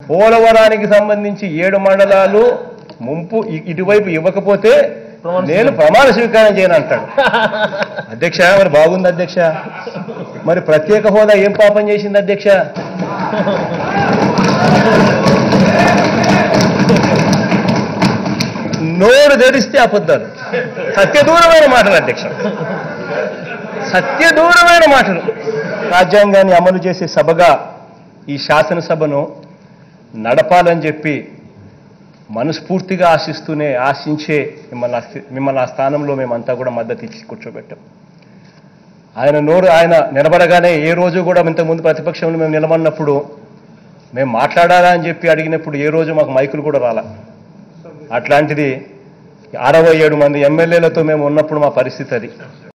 పోలవరానికి సంబంధించి 7 మండలాలు ముంపు ఇటువైపు ఇవ్వకపోతే నేను ప్రమాణ స్వీకారం చేయను అంటాడు. అధ్యక్ష మరి బాగుంది అధ్యక్ష. మరి ప్రత్యేక హోదా ఏం పాపం చేసింది అధ్యక్ష? నోరు తెరిస్తే అబద్ధాలు, సత్యదూరమైన మాటలు అధ్యక్ష, సత్యదూరమైన మాటలు. రాజ్యాంగాన్ని అమలు చేసే సభగా ఈ శాసనసభను నడపాలని చెప్పి మనస్ఫూర్తిగా ఆశించే మిమ్మల్ని ఆ స్థానంలో మేమంతా కూడా మద్దతు ఇచ్చి కూర్చోబెట్టాం. ఆయన నిలబడగానే ఏ రోజు కూడా ఇంతకుముందు ప్రతిపక్షంలో మేము నిలబడినప్పుడు మేము మాట్లాడాలా అని చెప్పి అడిగినప్పుడు ఏ రోజు మాకు మైకులు కూడా రాలా. అట్లాంటిది 67 మంది ఎమ్మెల్యేలతో మేము ఉన్నప్పుడు మా పరిస్థితి అది.